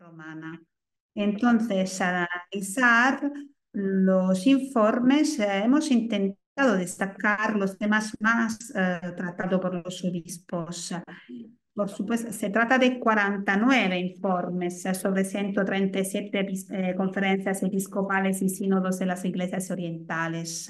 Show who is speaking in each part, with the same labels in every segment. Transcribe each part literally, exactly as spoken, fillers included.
Speaker 1: romana. Entonces, al analizar los informes, eh, hemos intentado destacar los temas más eh, tratados por los obispos. Por supuesto, se trata de cuarenta y nueve informes eh, sobre ciento treinta y siete epis- eh, conferencias episcopales y sínodos de las iglesias orientales.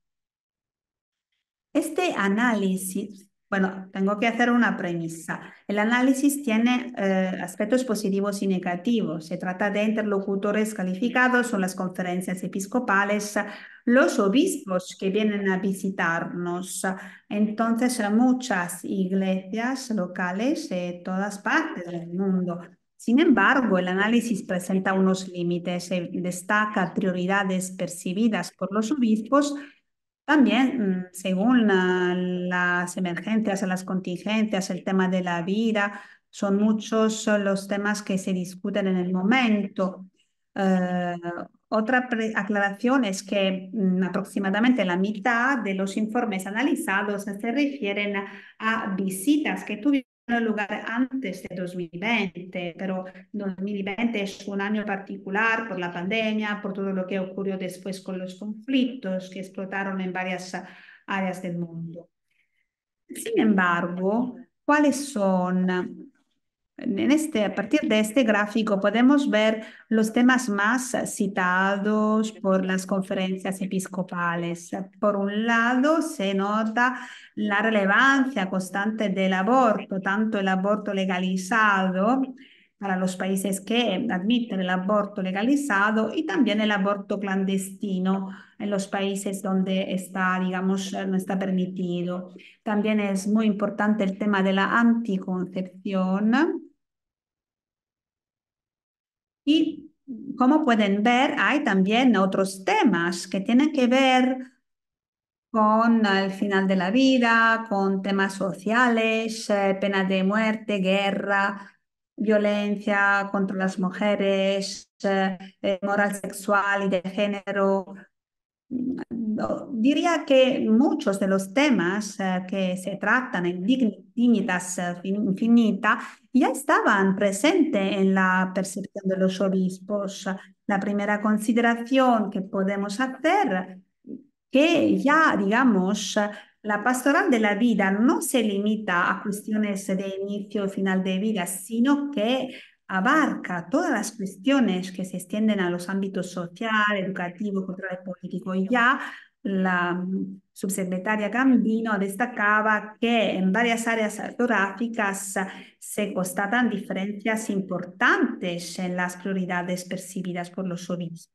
Speaker 1: Este análisis, bueno, tengo que hacer una premisa. El análisis tiene eh, aspectos positivos y negativos. Se trata de interlocutores calificados, son las conferencias episcopales, los obispos que vienen a visitarnos. Entonces, muchas iglesias locales de todas partes del mundo. Sin embargo, el análisis presenta unos límites, eh, destaca prioridades percibidas por los obispos también, mm, según la- las emergencias, las contingencias, el tema de la vida, son muchos eh, los temas que se discuten en el momento. Eh, Otra pre- aclaración es que mm, aproximadamente la mitad de los informes analizados se refieren a, a visitas que tuvieron lugar antes de dos mil veinte, pero dos mil veinte es un año particular por la pandemia, por todo lo que ocurrió después con los conflictos que explotaron en varias ah, áreas del mundo. Sin embargo, ¿cuáles son? En este, a partir de este gráfico podemos ver los temas más citados por las conferencias episcopales. Por un lado, se nota la relevancia constante del aborto, tanto el aborto legalizado para los países que admiten el aborto legalizado y también el aborto clandestino en los países donde está, digamos, no está permitido. También es muy importante el tema de la anticoncepción. Y como pueden ver, hay también otros temas que tienen que ver con el final de la vida, con temas sociales, eh, pena de muerte, guerra, violencia contra las mujeres, eh, eh, moral sexual y de género. No, diría que muchos de los temas eh, que se tratan en Digni- Dignitas eh, Fin- Infinita ya estaban presentes en la percepción de los obispos. La primera consideración que podemos hacer, que ya, digamos, la pastoral de la vida no se limita a cuestiones de inicio y final de vida, sino que abarca todas las cuestiones que se extienden a los ámbitos social, educativo, cultural y político. Y ya la mm, subsecretaria Gambino destacaba que en varias áreas geográficas se constatan diferencias importantes en las prioridades percibidas por los obispos.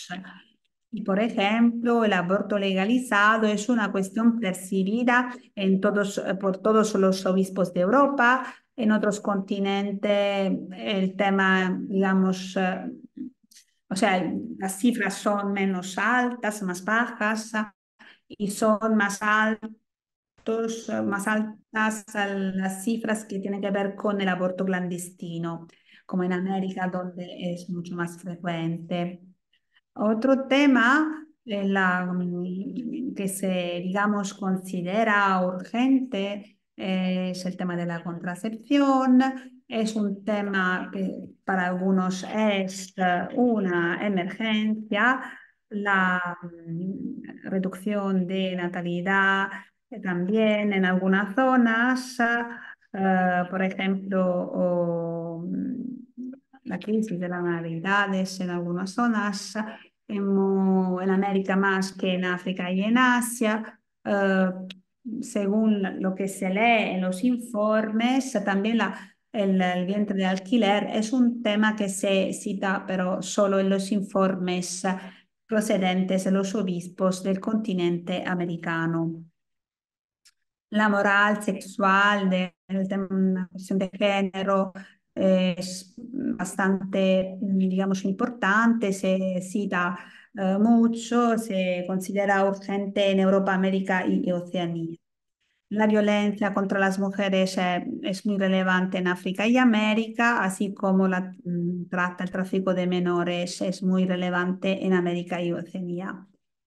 Speaker 1: Y por ejemplo, el aborto legalizado es una cuestión percibida en todos, eh, por todos los obispos de Europa. En otros continentes el tema, digamos, eh, o sea, las cifras son menos altas, más bajas y son más altos, eh, más altas a las cifras que tienen que ver con el aborto clandestino, como en América, donde es mucho más frecuente. Otro tema eh, la, mm, que se, digamos, considera urgente eh, es el tema de la contracepción. Es un tema que para algunos es eh, una emergencia. La mm, reducción de natalidad eh, también en algunas zonas, eh, por ejemplo, o, mm, la crisis de las natalidades en algunas zonas en, en América más que en África y en Asia. Eh, Según lo que se lee en los informes, también la, el, el vientre de alquiler es un tema que se cita, pero solo en los informes procedentes de los obispos del continente americano. La moral sexual de, de una cuestión de género eh, es bastante, digamos, importante, se cita eh, mucho, se considera urgente en Europa, América y, y Oceanía. La violencia contra las mujeres eh, es muy relevante en África y América, así como la mm, trata, el tráfico de menores es muy relevante en América y Oceanía.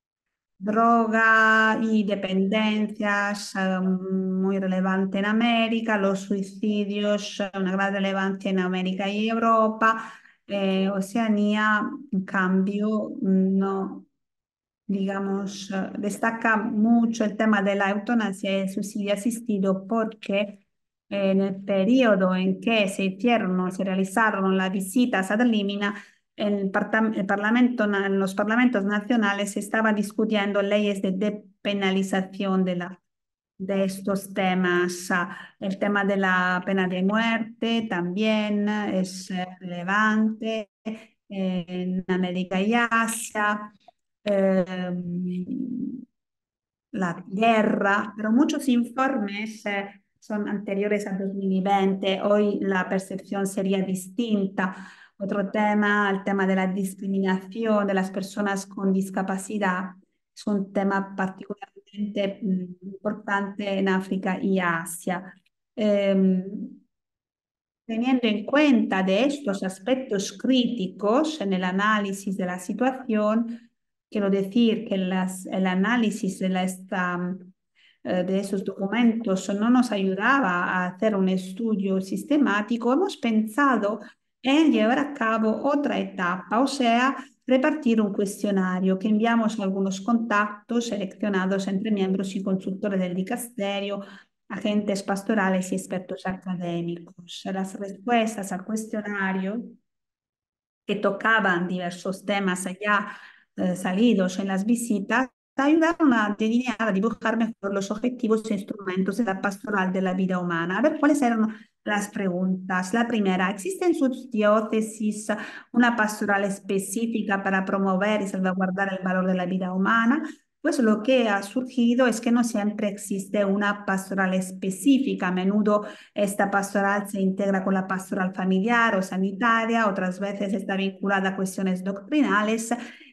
Speaker 1: Droga y dependencias, eh, muy relevante en América, los suicidios, eh, una gran relevancia en América y Europa, Eh, Oceanía, en cambio, no, digamos, eh, destaca mucho el tema de la eutanasia y el suicidio asistido porque en el periodo en que se hicieron, se realizaron las visitas ad limina, el, parta- el parlamento, na- en los parlamentos nacionales se estaba discutiendo leyes de depenalización de la de estos temas. Ah, El tema de la pena de muerte también es eh, relevante en América y Asia. Eh, la guerra, pero muchos informes eh, son anteriores a dos mil veinte. Hoy la percepción sería distinta. Otro tema, el tema de la discriminación de las personas con discapacidad, es un tema particularmente mm, importante en África y Asia. Em, Teniendo en cuenta de estos aspectos críticos en el análisis de la situación, quiero decir que las- el análisis de, la, esta, eh, de esos documentos no nos ayudaba a hacer un estudio sistemático. Hemos pensado en llevar a cabo otra etapa, o sea, repartir un cuestionario que enviamos a algunos contactos seleccionados entre miembros y consultores del dicasterio, agentes pastorales y expertos académicos. Las respuestas al cuestionario, que tocaban diversos temas ya eh, salidos en las visitas, ayudaron a delinear, a dibujar mejor los objetivos e instrumentos de la pastoral de la vida humana. A ver cuáles eran las preguntas. La primera, ¿existe en sus diócesis una pastoral específica para promover y salvaguardar el valor de la vida humana? Pues lo que ha surgido es que no siempre existe una pastoral específica. A menudo esta pastoral se integra con la pastoral familiar o sanitaria, otras veces está vinculada a cuestiones doctrinales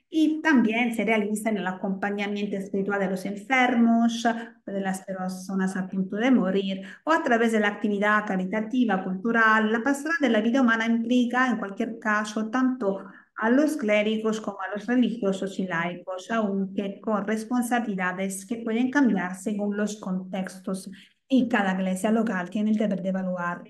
Speaker 1: y también se realiza en el acompañamiento espiritual de los enfermos, de las personas a punto de morir o a través de la actividad caritativa, cultural. La pastoral de la vida humana implica, en cualquier caso, tanto a los clérigos como a los religiosos y laicos, aunque con responsabilidades que pueden cambiar según los contextos y cada iglesia local tiene el deber de evaluar.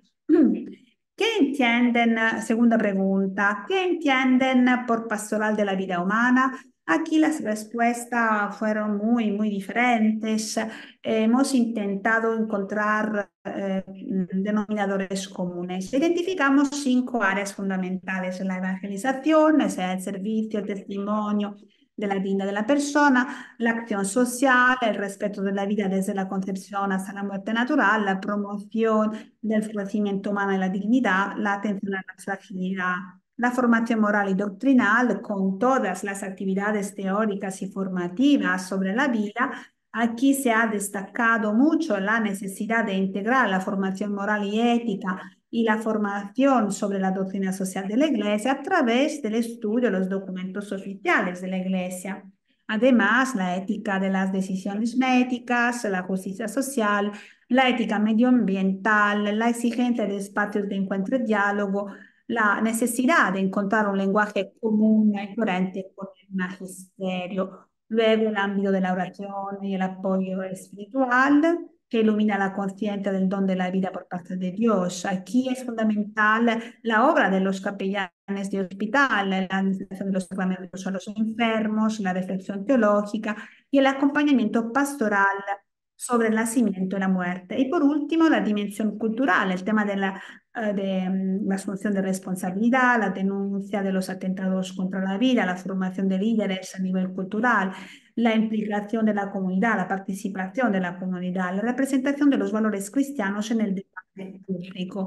Speaker 1: ¿Qué entienden? eh, Segunda pregunta, ¿qué entienden por pastoral de la vida humana? Aquí las respuestas fueron muy, muy diferentes. Eh, hemos intentado encontrar eh, denominadores comunes. Identificamos cinco áreas fundamentales: la evangelización, o sea, el servicio, el testimonio de la dignidad de la persona, la acción social, el respeto de la vida desde la concepción hasta la muerte natural, la promoción del florecimiento humano y la dignidad, la atención a la fragilidad, la formación moral y doctrinal con todas las actividades teóricas y formativas sobre la vida. Aquí se ha destacado mucho la necesidad de integrar la formación moral y ética y la formación sobre la doctrina social de la Iglesia a través del estudio de los documentos oficiales de la Iglesia. Además, la ética de las decisiones médicas, la justicia social, la ética medioambiental, la exigencia de espacios de encuentro y diálogo, la necesidad de encontrar un lenguaje común y coherente con el magisterio. Luego, el ámbito de la oración y el apoyo espiritual, que ilumina la conciencia del don de la vida por parte de Dios. Aquí es fundamental la obra de los capellanes de hospital, la administración de los sacramentos a los enfermos, la reflexión teológica y el acompañamiento pastoral sobre el nacimiento y la muerte. Y por último, la dimensión cultural, el tema de la, eh, de, mm, la asunción de responsabilidad, la denuncia de los atentados contra la vida, la formación de líderes a nivel cultural, la implicación de la comunidad, la participación de la comunidad, la representación de los valores cristianos en el debate público.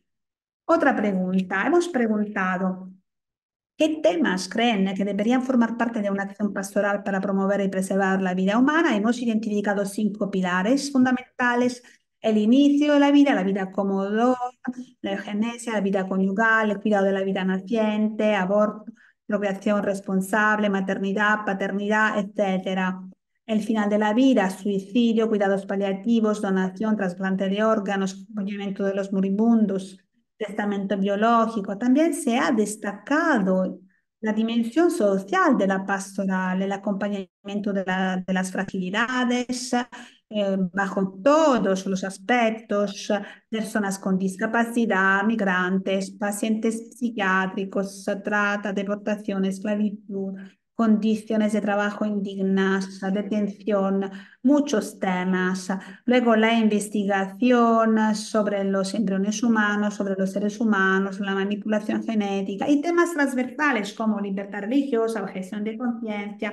Speaker 1: Otra pregunta. Hemos preguntado, ¿qué temas creen que deberían formar parte de una acción pastoral para promover y preservar la vida humana? Hemos identificado cinco pilares fundamentales: el inicio de la vida, la vida como don, la eugenesia, la vida conyugal, el cuidado de la vida naciente, aborto, procreación responsable, maternidad, paternidad, etcétera. El final de la vida, suicidio, cuidados paliativos, donación, trasplante de órganos, acompañamiento de los moribundos, testamento biológico. También se ha destacado la dimensión social de la pastoral, el acompañamiento de, la- de las fragilidades, eh, bajo todos los aspectos, personas con discapacidad, migrantes, pacientes psiquiátricos, trata, deportación, esclavitud, condiciones de trabajo indignas, detención, muchos temas. Luego la investigación sobre los embriones humanos, sobre los seres humanos, la manipulación genética y temas transversales como libertad religiosa, objeción de conciencia,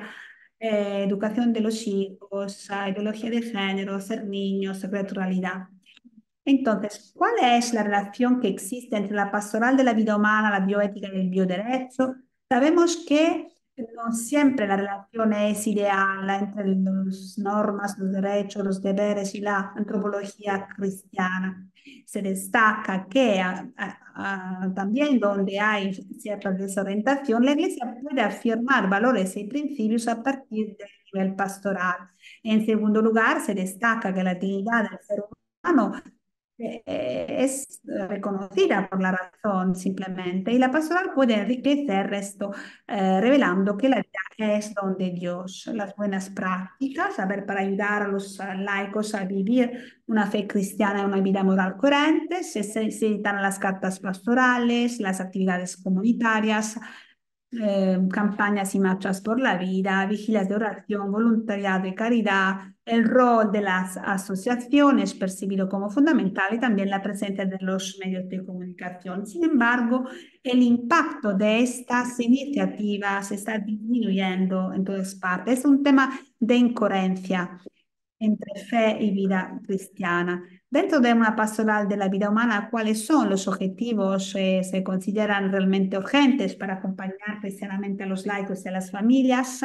Speaker 1: eh, educación de los hijos, ah, ideología de género, ser niños, naturalidad. Entonces, ¿cuál es la relación que existe entre la pastoral de la vida humana, la bioética y el bioderecho? Sabemos que no siempre la relación es ideal entre las normas, los derechos, los deberes y la antropología cristiana. Se destaca que a- a- a- también donde hay cierta desorientación, la Iglesia puede afirmar valores y principios a partir del nivel pastoral. En segundo lugar, se destaca que la dignidad del ser humano eh, es reconocida por la razón simplemente y la pastoral puede enriquecer esto eh, revelando que la vida es don de Dios. Las buenas prácticas, a ver, para ayudar a los eh, laicos a vivir una fe cristiana y una vida moral coherente, se, se citan las cartas pastorales, las actividades comunitarias, eh, campañas y marchas por la vida, vigilias de oración, voluntariado de caridad, el rol de las asociaciones percibido como fundamental y también la presencia de los medios de comunicación. Sin embargo, el impacto de estas iniciativas está disminuyendo en todas partes. Es un tema de incoherencia entre fe y vida cristiana. Dentro de una pastoral de la vida humana, ¿cuáles son los objetivos que se consideran realmente urgentes para acompañar cristianamente a los laicos y a las familias?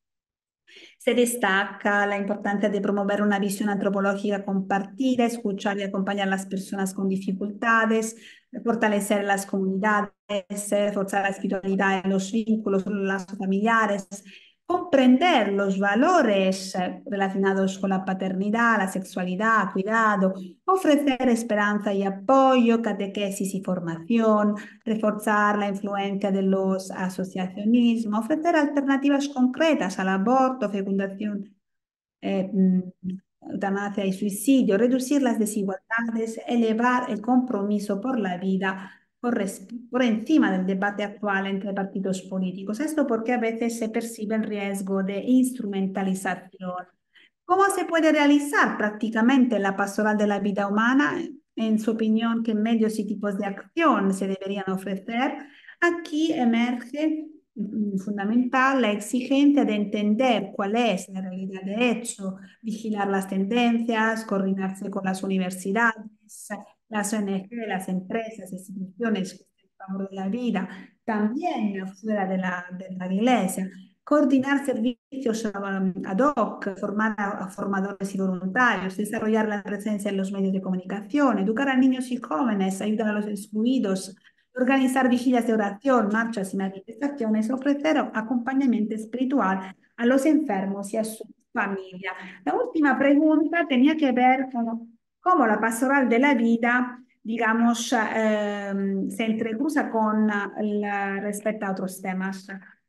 Speaker 1: Se destaca la importancia de promover una visión antropológica compartida, escuchar y acompañar a las personas con dificultades, fortalecer las comunidades, reforzar la espiritualidad en los vínculos, los lazos familiares, comprender los valores eh, relacionados con la paternidad, la sexualidad, cuidado, ofrecer esperanza y apoyo, catequesis y formación, reforzar la influencia de los asociacionismos, ofrecer alternativas concretas al aborto, fecundación, eh, mm, eutanasia y suicidio, reducir las desigualdades, elevar el compromiso por la vida por, res- por encima del debate actual entre partidos políticos. Esto porque a veces se percibe el riesgo de instrumentalización. ¿Cómo se puede realizar prácticamente la pastoral de la vida humana? En su opinión, ¿qué medios y tipos de acción se deberían ofrecer? Aquí emerge mm, fundamental la exigencia de entender cuál es la realidad de hecho, vigilar las tendencias, coordinarse con las universidades, las O N G, las empresas, instituciones que están a favor de la vida, también fuera de la, de la iglesia coordinar servicios um, ad hoc, formar a, a formadores y voluntarios, desarrollar la presencia en los medios de comunicación, educar a niños y jóvenes, ayudar a los excluidos, organizar vigilias de oración, marchas y manifestaciones, ofrecer acompañamiento espiritual a los enfermos y a su familia. La última pregunta tenía que ver con cómo la pastoral de la vida digamos, eh, se entrecruza con la, respecto a otros temas.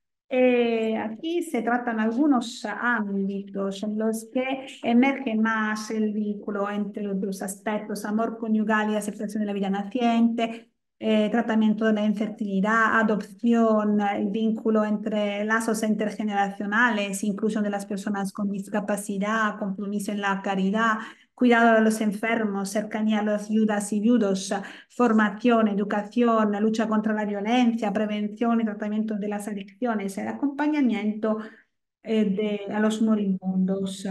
Speaker 1: Eh, aquí se tratan algunos ámbitos en los que emerge más el vínculo entre los dos aspectos, amor conyugal y aceptación de la vida naciente, eh, tratamiento de la infertilidad, adopción, el vínculo entre lazos intergeneracionales, inclusión de las personas con discapacidad, compromiso en la caridad, cuidado de los enfermos, cercanía a las viudas y viudos, formación, educación, la lucha contra la violencia, prevención y tratamiento de las adicciones, el acompañamiento eh, de, a los moribundos.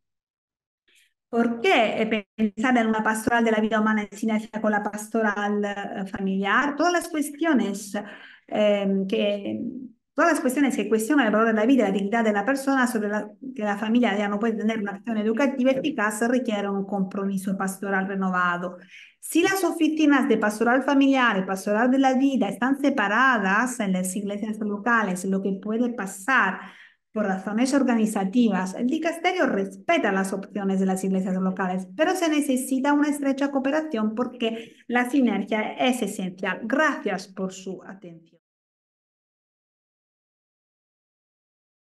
Speaker 1: ¿Por qué eh, pensar en una pastoral de la vida humana en sinergia con la pastoral eh, familiar? Todas las cuestiones eh, que, todas las cuestiones que cuestionan el valor de la vida y la dignidad de la persona sobre la que la familia ya no puede tener una acción educativa eficaz requieren un compromiso pastoral renovado. Si las oficinas de pastoral familiar y pastoral de la vida están separadas en las iglesias locales, lo que puede pasar por razones organizativas, el dicasterio respeta las opciones de las iglesias locales, pero se necesita una estrecha cooperación porque la sinergia es esencial. Gracias por su atención.